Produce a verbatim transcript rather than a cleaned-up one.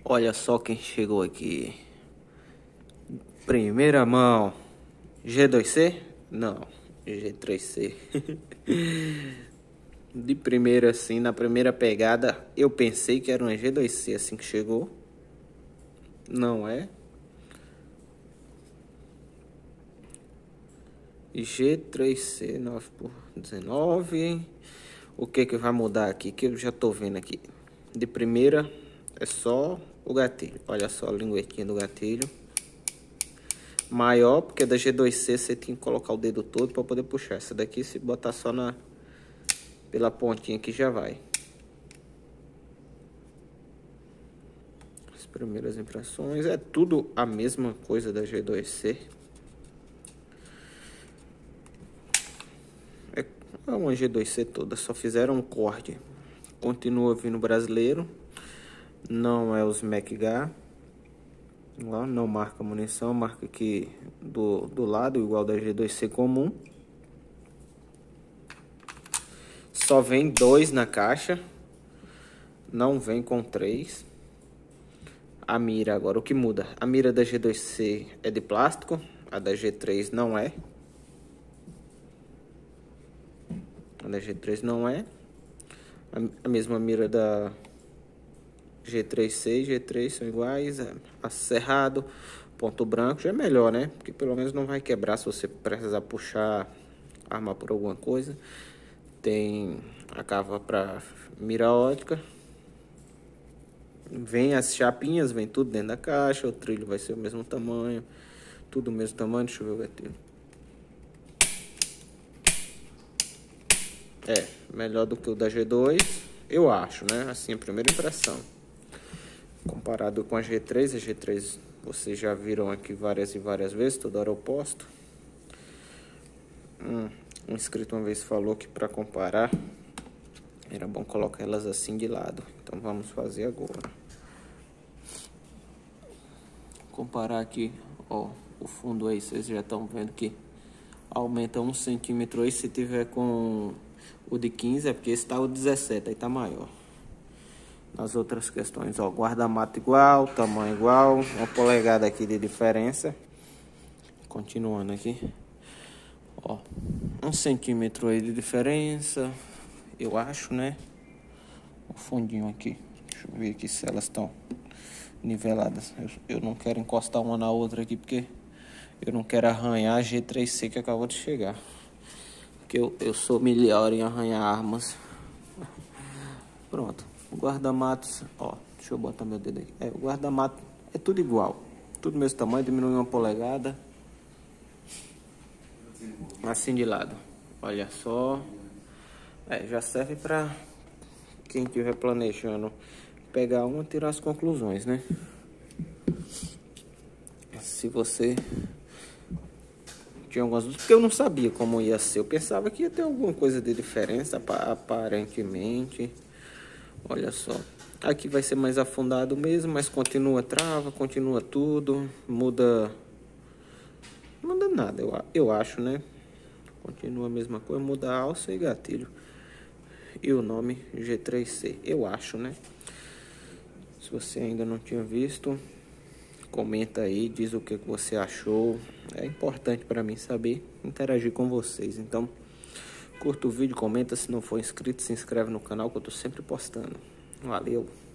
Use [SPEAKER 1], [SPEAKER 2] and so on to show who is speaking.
[SPEAKER 1] Olha só quem chegou aqui. Primeira mão. G dois C? Não, G três C. De primeira assim, na primeira pegada, eu pensei que era uma G dois C assim que chegou. Não é. G três C nove por dezenove. O que que vai mudar aqui? Que eu já tô vendo aqui. De primeira é só o gatilho. Olha só a linguetinha do gatilho. Maior, porque da G dois C você tem que colocar o dedo todo para poder puxar. Essa daqui, se botar só na pela pontinha aqui, já vai. As primeiras impressões é tudo a mesma coisa da G dois C. É uma G dois C toda, só fizeram um corte. Continua vindo brasileiro. Não é os MacGar. Lá não marca munição, marca aqui do, do lado, igual da G dois C comum. Só vem dois na caixa, não vem com três. A mira agora, o que muda? A mira da G dois C é de plástico, a da G três não é. A da G três não é. A, a mesma mira da G três C e G três são iguais, acerrado, ponto branco, já é melhor, né? Porque pelo menos não vai quebrar se você precisar puxar, armar por alguma coisa. Tem a cava para mira ótica. Vem as chapinhas, vem tudo dentro da caixa, o trilho vai ser o mesmo tamanho, tudo o mesmo tamanho, deixa eu ver o gatilho. É, melhor do que o da G dois, eu acho, né? Assim, a primeira impressão. Comparado com a G três, a G três vocês já viram aqui várias e várias vezes, toda hora eu posto. Hum, um inscrito uma vez falou que para comparar era bom colocar elas assim de lado. Então vamos fazer agora. Comparar aqui, ó, o fundo aí, vocês já estão vendo que aumenta um centímetro aí. Se tiver com o de quinze, é porque esse tá o dezessete, aí tá maior. Nas outras questões, ó, guarda-mato igual, tamanho igual, uma polegada aqui de diferença. Continuando aqui, ó, um centímetro aí de diferença, eu acho, né? O fundinho aqui, deixa eu ver aqui se elas estão niveladas. Eu, eu não quero encostar uma na outra aqui, porque eu não quero arranhar a G três C que acabou de chegar. Porque eu, eu sou melhor em arranhar armas. Pronto. O guarda-matos, ó, deixa eu botar meu dedo aqui. É, o guarda-mato é tudo igual. Tudo mesmo tamanho, diminui uma polegada. Assim de lado. Olha só. É, já serve pra quem estiver planejando pegar uma, tirar as conclusões, né? Se você tinha algumas dúvidas, porque eu não sabia como ia ser. Eu pensava que ia ter alguma coisa de diferença, aparentemente. Olha só, aqui vai ser mais afundado mesmo, mas continua trava, continua tudo, muda, não muda nada, eu, eu acho, né? Continua a mesma coisa, muda a alça e gatilho. E o nome G três C, eu acho, né? Se você ainda não tinha visto, comenta aí, diz o que você achou. É importante para mim saber, interagir com vocês, então curta o vídeo, comenta, se não for inscrito, se inscreve no canal que eu tô sempre postando. Valeu!